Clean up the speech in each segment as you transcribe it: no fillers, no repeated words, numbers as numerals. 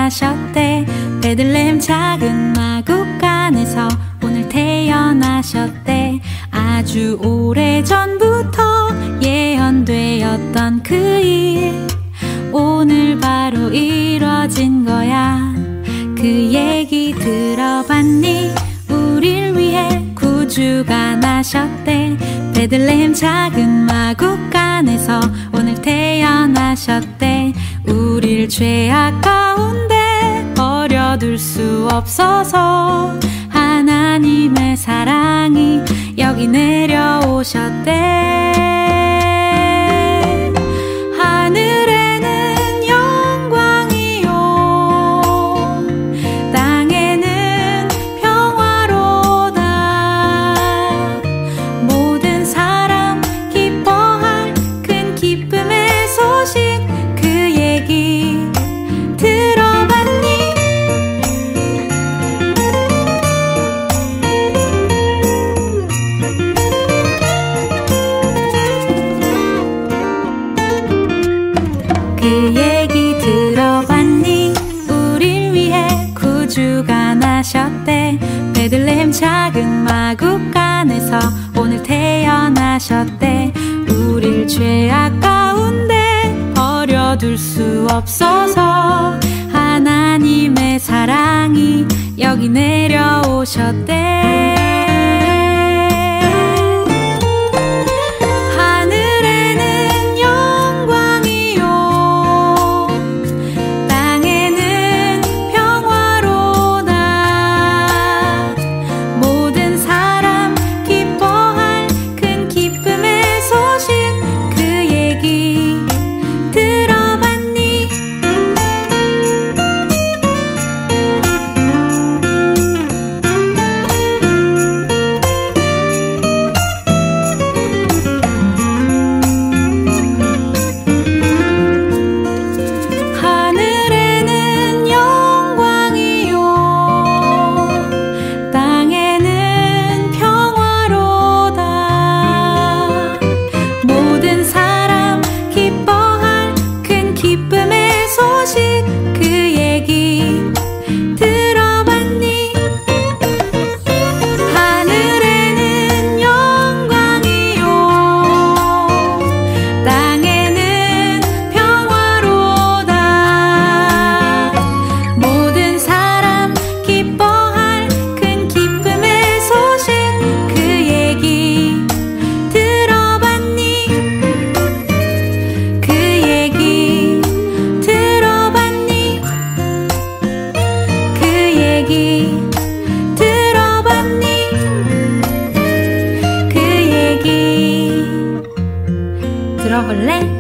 태어나셨대. 베들레헴 작은 마국간에서 오늘 태어나셨대. 아주 오래전부터 예언되었던 그 일, 오늘 바로 이뤄진 거야. 그 얘기 들어봤니? 우릴 위해 구주가 나셨대. 베들레헴 작은 마국간에서 오늘 태어나셨대. 우릴 죄악 가운데 버려둘 수 없어서 하나님의 사랑이 여기 내려오셨대. 하늘에는 영광이요, 땅에는 평화로다. 모든 사람 기뻐할 큰 기쁨의 소식, 그 얘기 들어봤니? 그 얘기 들어봤니? 우릴 위해 구주가 나셨대. 베들레헴 작은 마국간에서 오늘 태어나셨대. 우릴 죄악 가운데 버려둘 수 없어서 하나님의 사랑이 여기 내려오셨대. 하늘에는 영광이요, 땅에는 평화로다. 모든 사람 기뻐할 큰 기쁨의 소식, 그 얘기 들어봤니? 하늘에는 영광이요, 땅에는 평화로다. 모든 사람 기뻐할 큰 기쁨의 소식, 그 얘기 들어봤니? 하늘에는 영광이요, 땅에는 평화로다. 모든 사람 기뻐할 큰 기쁨의 소식, 그 얘기 들어봤니? 그 얘기 들어봤니? 그 얘기 들어봤니? 그 얘기 들어볼래?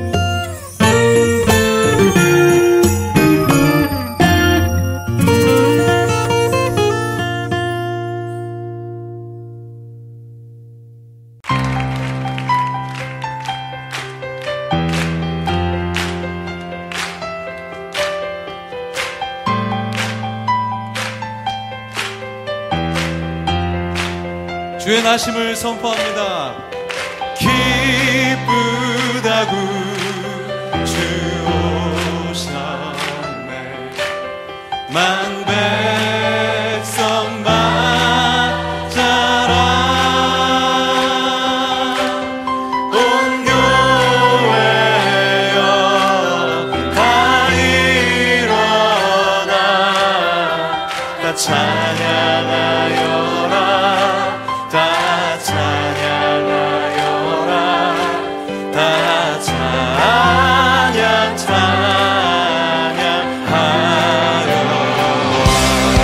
주의 나심을 선포합니다. 기쁘다구 주 오셨네. 만 백성 맞아라. 온 교회여 다 일어나. 다 찬양하여라. 다 찬양하여라. 다 찬양 찬양하여라.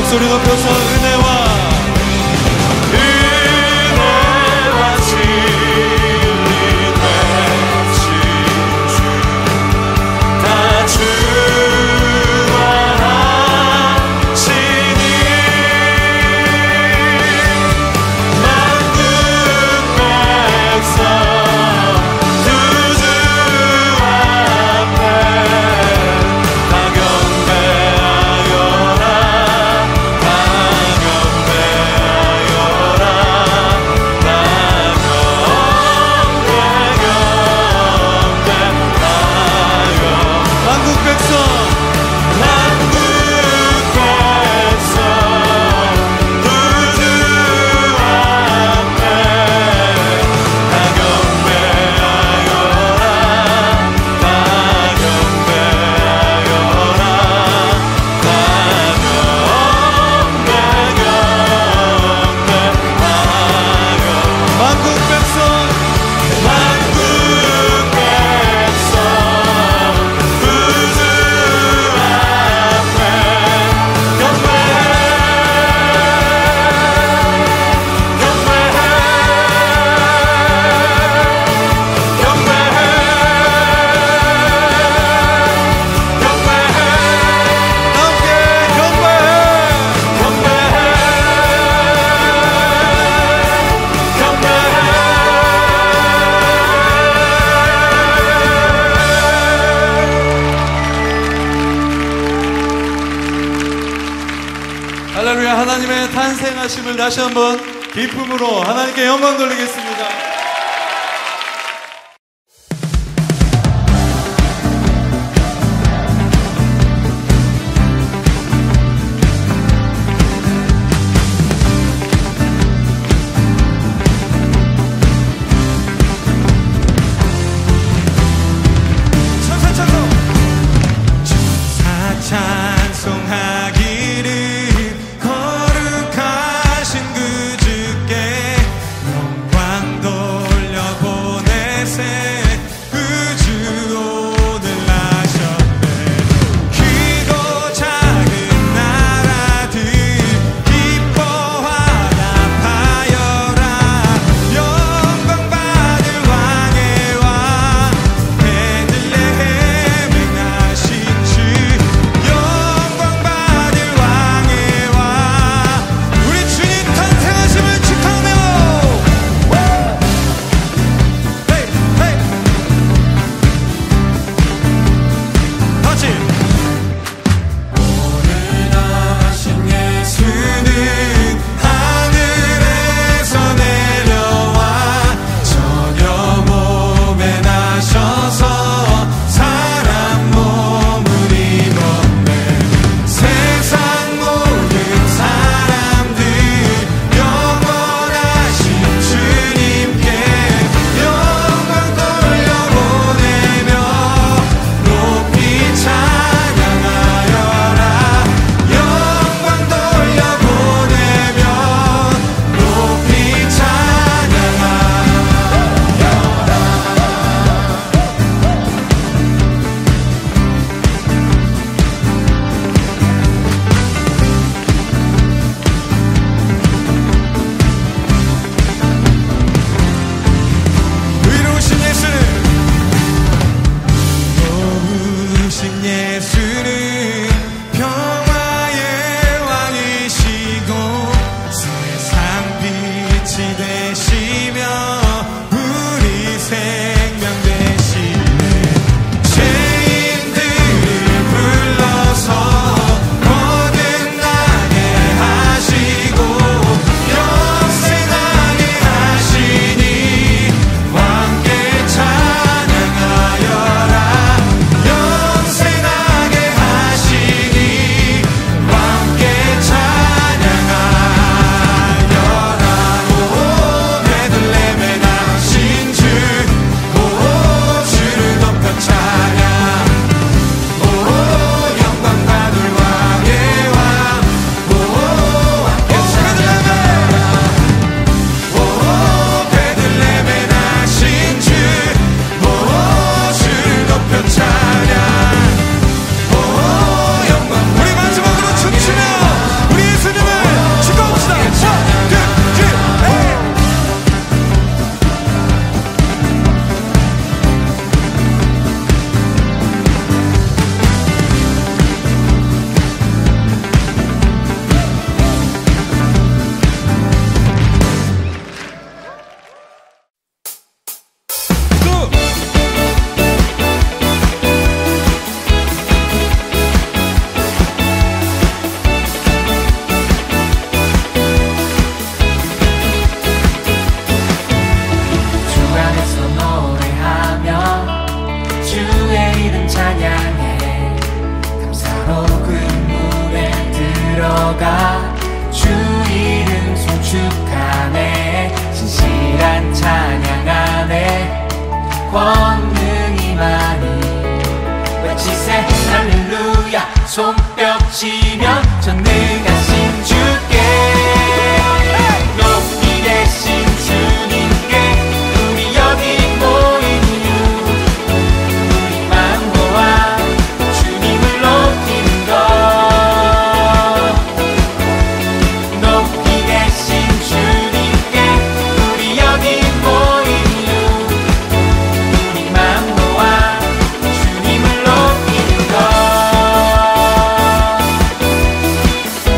목소리 높여서 은혜와 진리 되신 주 다 주관하시니 만국 백성 두 주 앞에 다 경배하여라 다 경배하여라 다 경배하여 만국 백성 만국 백성 두 주 앞에 다 경배하여라 다 경배하여라 다 경배하여 만국 백성 만국 백성 두 주 앞에 함께 할렐루야. 하나님의 탄생하심을 다시 한번 기쁨으로 하나님께 영광 돌리겠습니다. 찬송하기를 거룩하신 그 주께 영광도 모두가 주 이름 송축하네. 진실한 찬양하네. 권능이 많이 외치세 할렐루야. 손뼉치며 전능하신 주께 높이 계신 주님께 우리 여기 모인 이유 우리 마음 모아 주님을 높이는 것. 높이 계신 주님께 우리 여기 모인 이유 우리 마음 모아 주님을 높이는 것.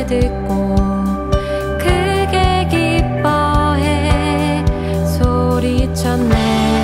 듣고 크게 기뻐해 소리쳤네.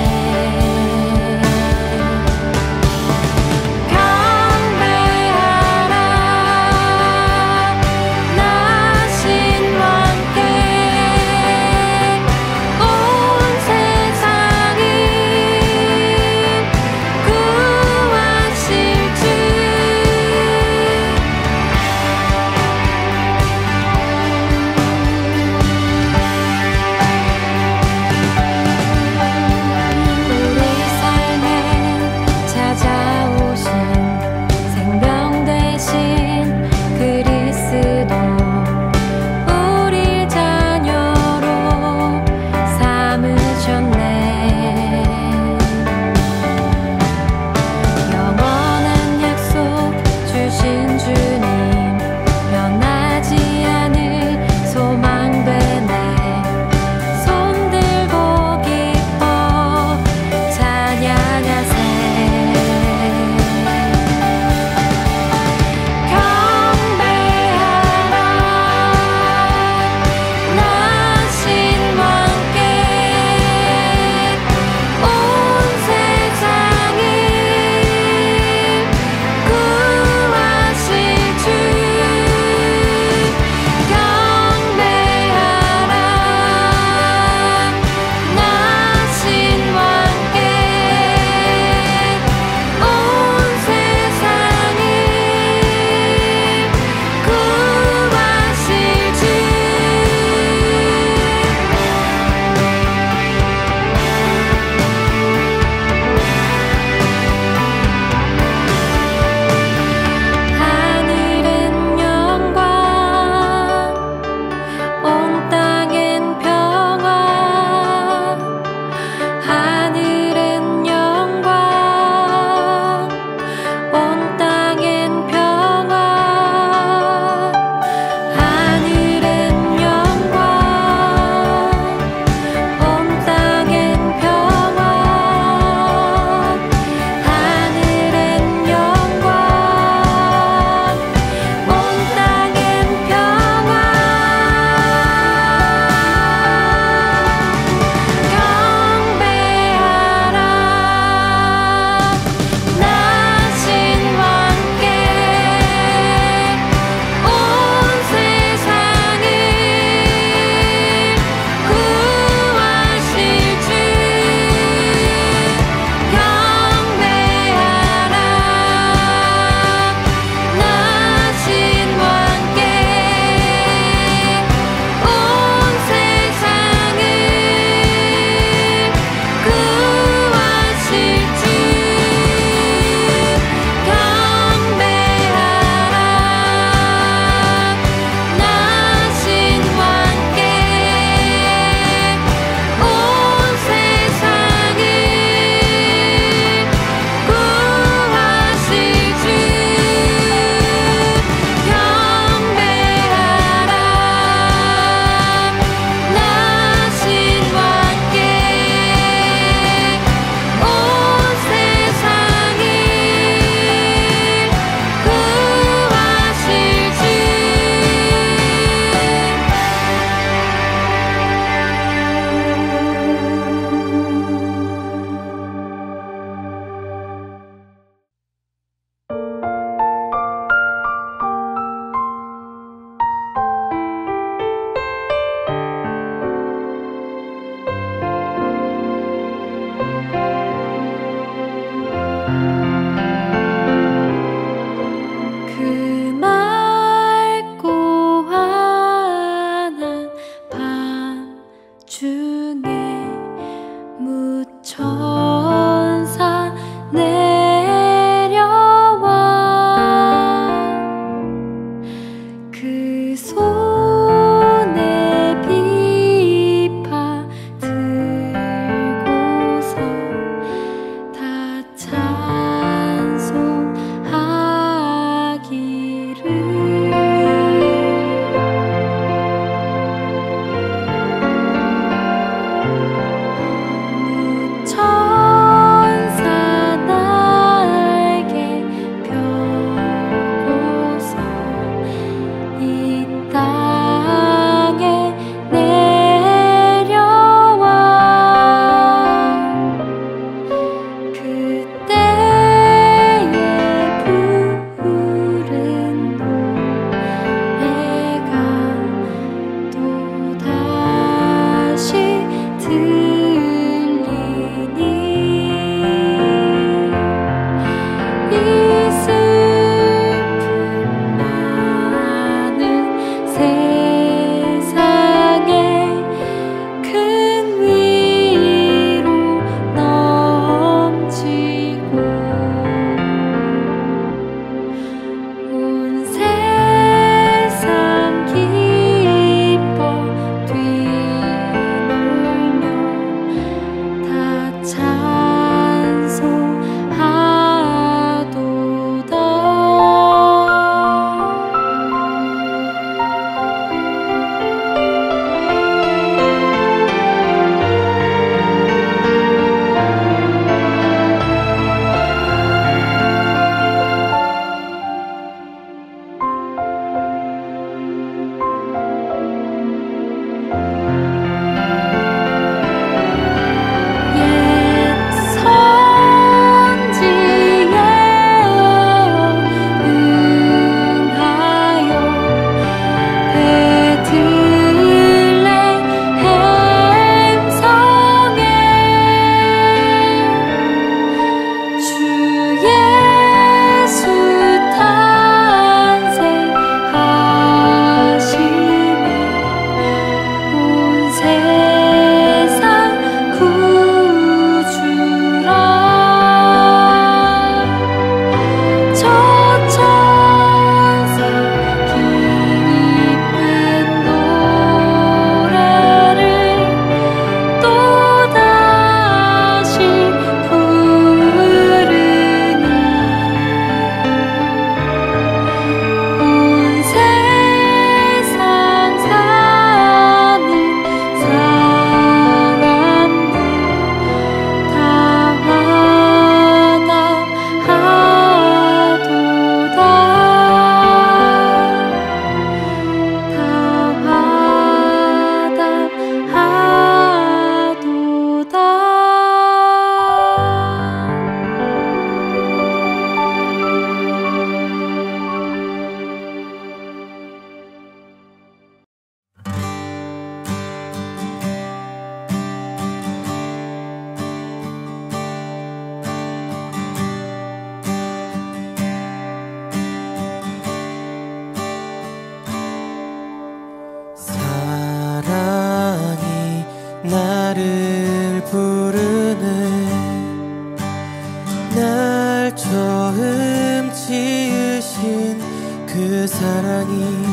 그 사랑이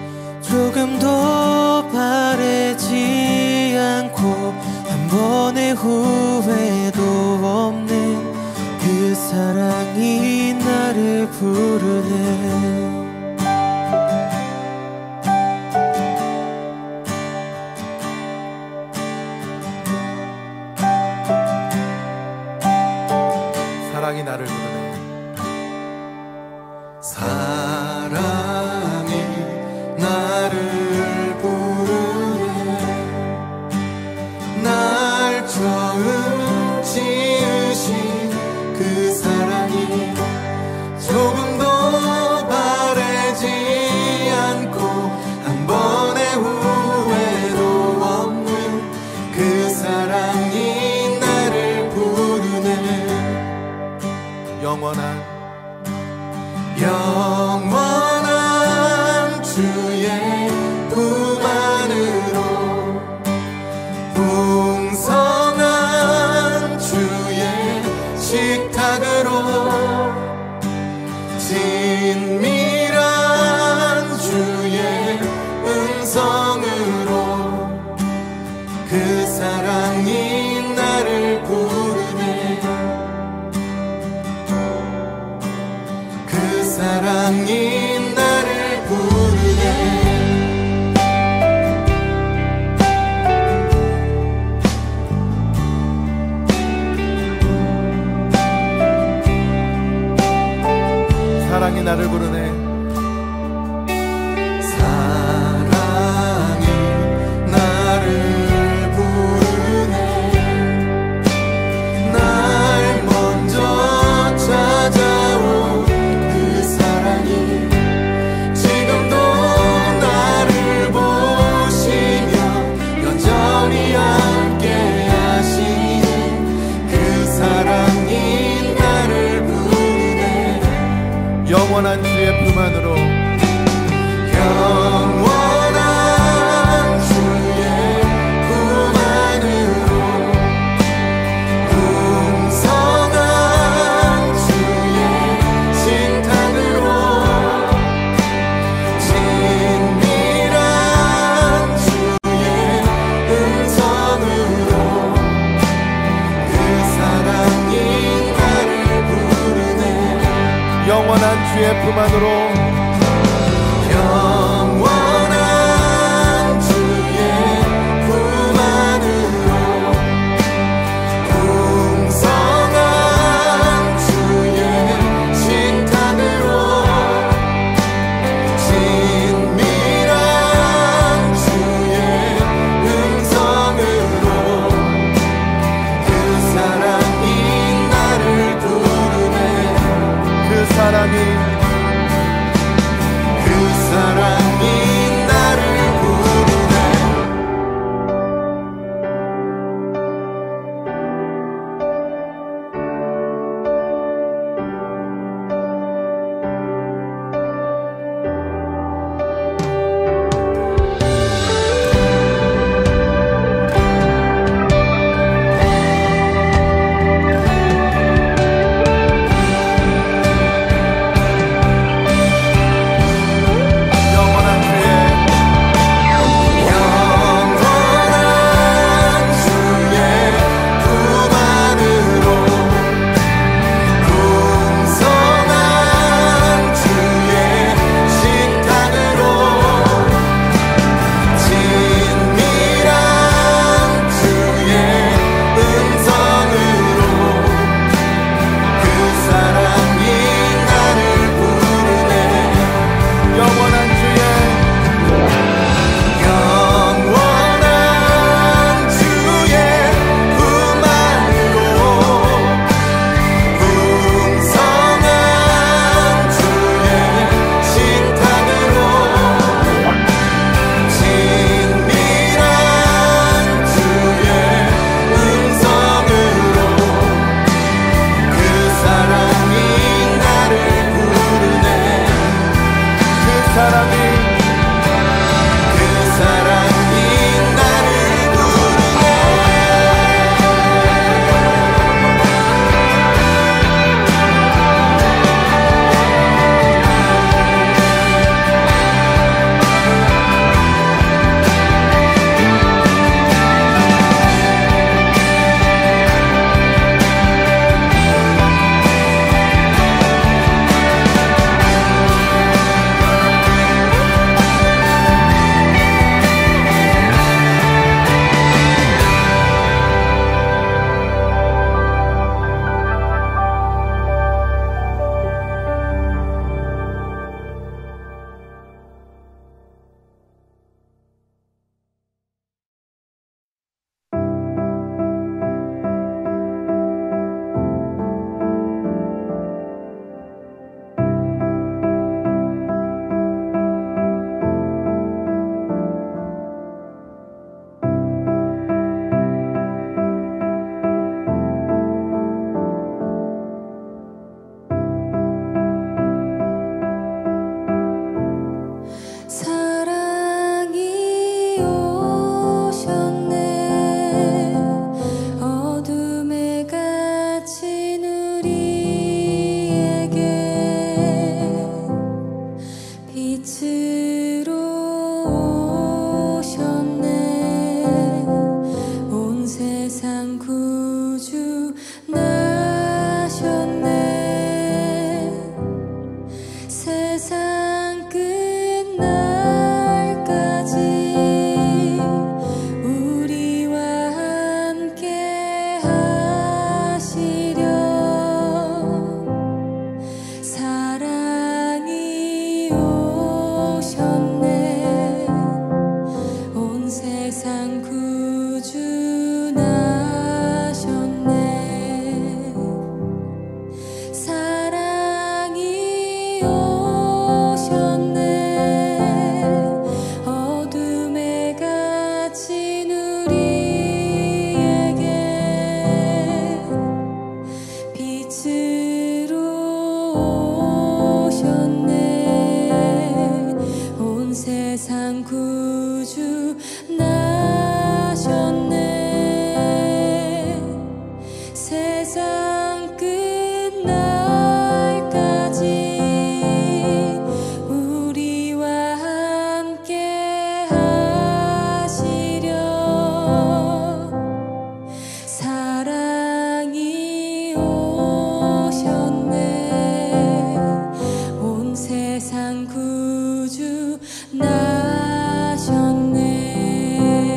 조금도 바래지 않고 한 번의 후회도 없는 그 사랑이 나를 부르네. 사랑이 나를 부르네. 사랑이 나를 부르네. 날 처음 지으신 그 사랑이 조금도 바래지 않고 한 번의 후회도 없는 그 사랑이 나를 부르네. 영원한 주의 품 안으로 풍성한 주의 식탁으로 진밀한 주의 음성으로 그 사랑이 나를 부르네. 그 사랑이 나를 부르네. 사랑이 나를 부르네. 사랑이 나를 부르네. 날 먼저 찾아온 그 사랑이 지금도 나를 보시며 여전히 함께 하시는 그 사랑이 나를 부르네. 영원한 주의 품 안으로 영원한 주의 품 안으로 풍성한 주의 식탁으로 진밀한 주의 음성으로 그 사랑이 나를 부르네. 영원한 주의 품 안으로 영원한 주의 품 안으로 풍성한 주의 식탁으로 진밀한 주의 음성으로 그 사랑이 나를 부르네. 그 사랑이 구주 나셨네. 세상 끝날까지 우리와 함께 하시려. 사랑이 오셨네. 온 세상 구주 나셨네.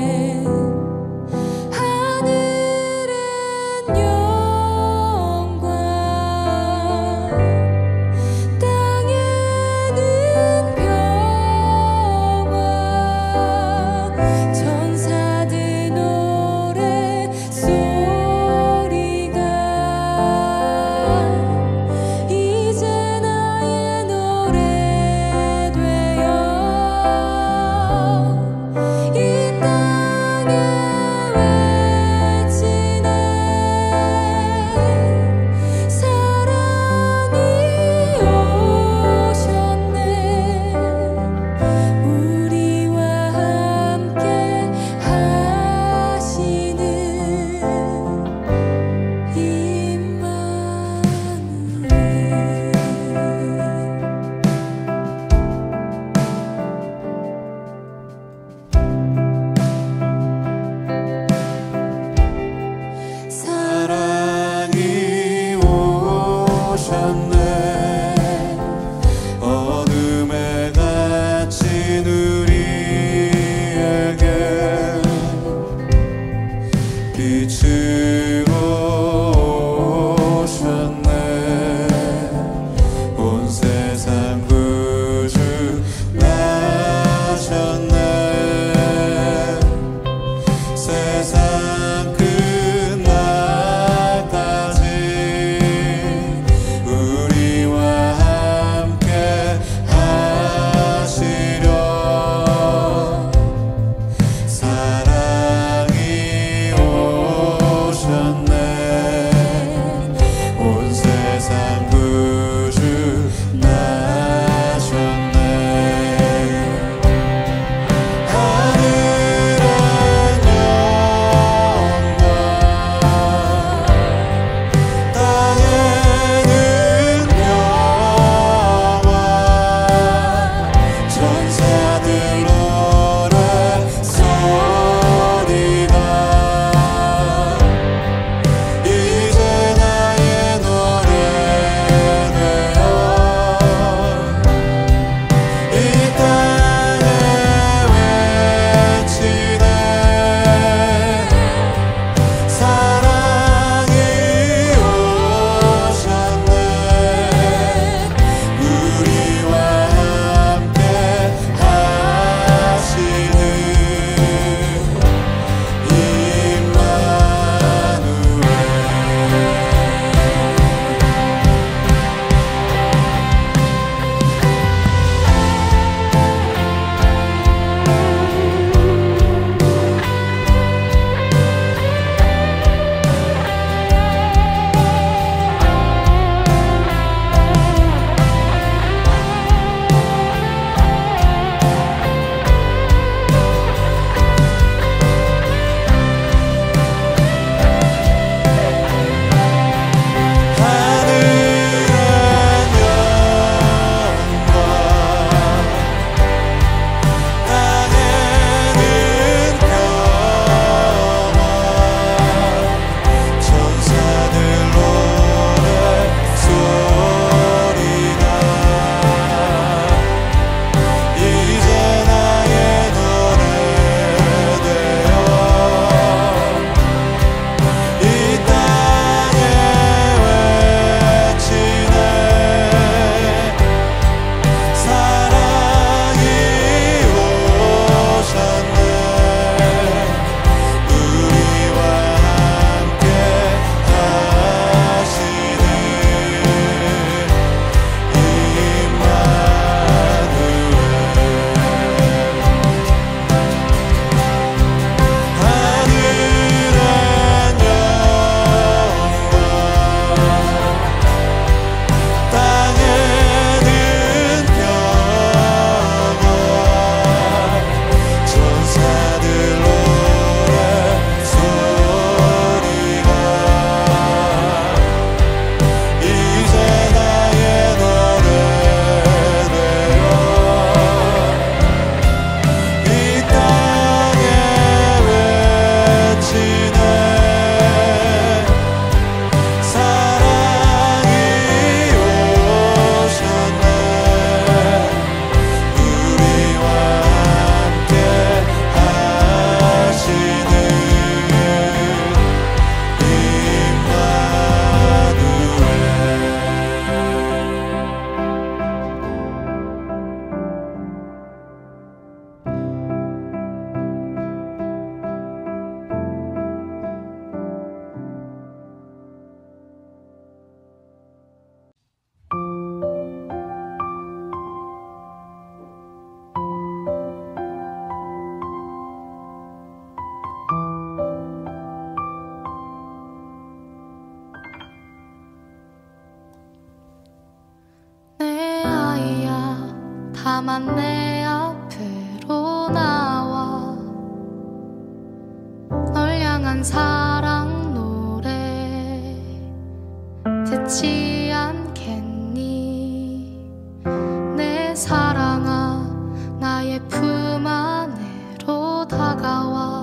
다만 내 앞으로 나와 널 향한 사랑 노래 듣지 않겠니? 내 사랑아 나의 품 안으로 다가와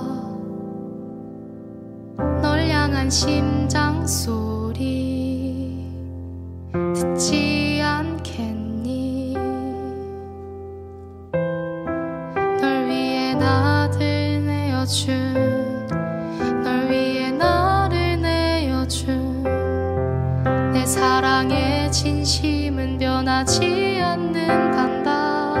널 향한 심장 소리 듣지 않겠니? 널 위해 나를 내어준 널 위해 나를 내어준 내 사랑의 진심은 변하지 않는단다.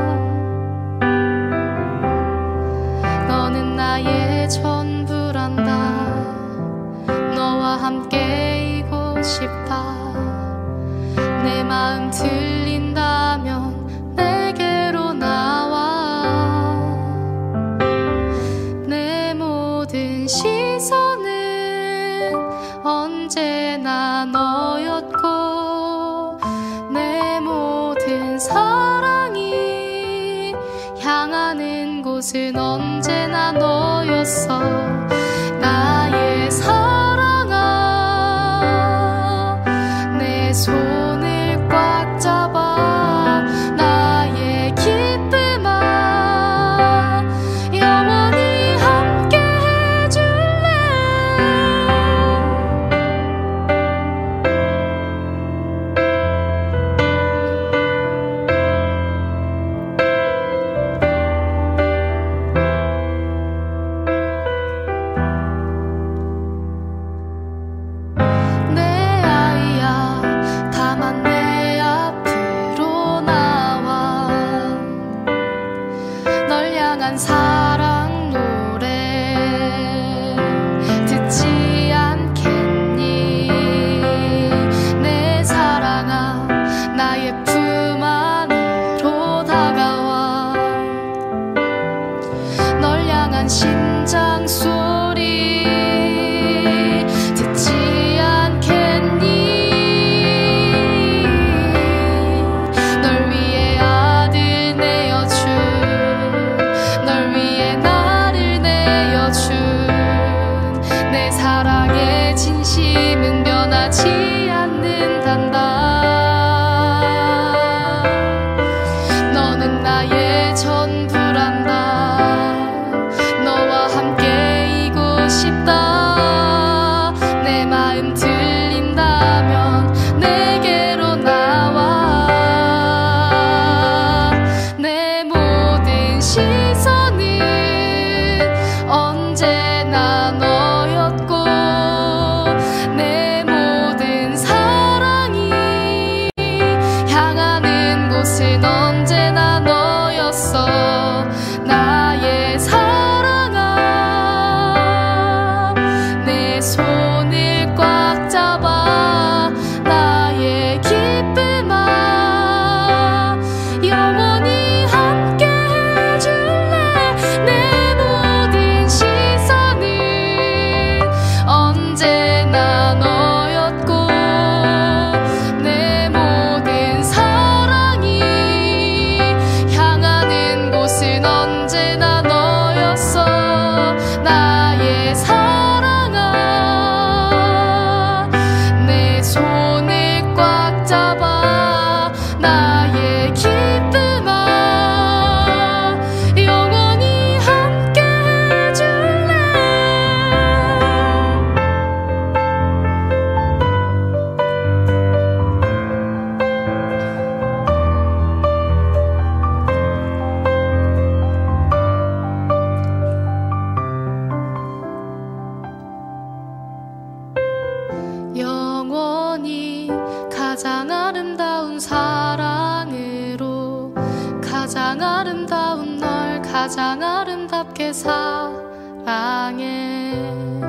너는 나의 전부란다. 너와 함께 있고 싶다. 내 마음 들린다면 내게로 나와. 내 모든 시선은 언제나 너였고 내 모든 사랑이 향하는 곳은 언제나 너였어. 나의 사랑아 내 손을 꽉 잡아 나의 기쁨아 영원히 함께 해줄래. 내 아이야 다만 내 앞으로 나와 널 향한 사랑 노래 듣지 않겠니? 내 사랑아 나의 품 안으로 다가와 널 향한 심장 소리 듣지 않겠니? 널 위해 아들 내어준 널 위해 나를 내어준 내 사랑의 진심은 변하지 않는단다. 너는 나의 전부란다. 너와 함께 있고 싶다. 내 마음 들린다면 내게로 나와. 내 모든 시선은 언제나 너였고 내 모든 사랑이 향하는 곳은 언제나 너였어. 나의 사랑아 내 손을 꽉 잡아 나의 기쁨아 영원히 함께 해줄래. 내 모든 시선은 언제나 너였고 내 모든 사랑이 향하는 곳은 언제나 너였어. 나의 사랑아 내 손을 꽉 잡아 나의 기쁨아 영원히 함께 해줄래. 영원히 가장 아름다운 사랑으로 가장 아름다운 널 가장 아름답게 사랑해.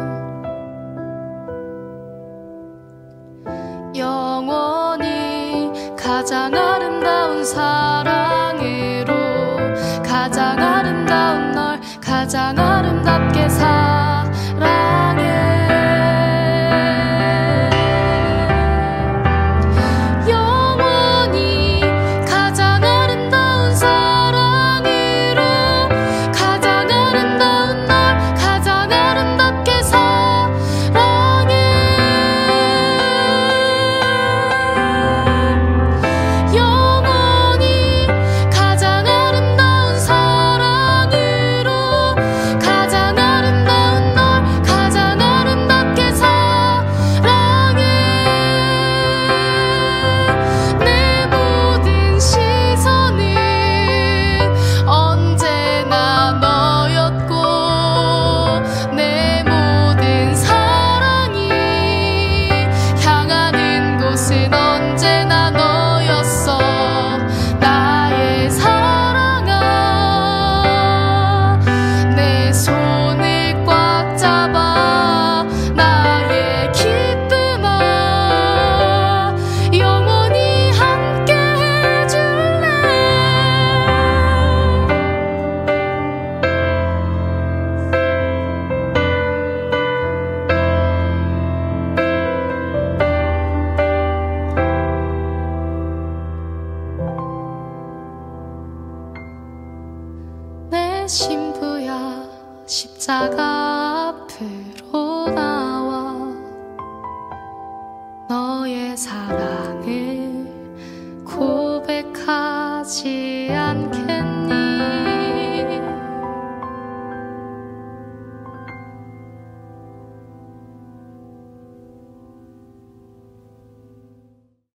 영원히 가장 아름다운 사랑으로 가장 아름다운 널 가장 아름답게 사랑해. 영원히 가장 아름다운 사랑 신부야 십자가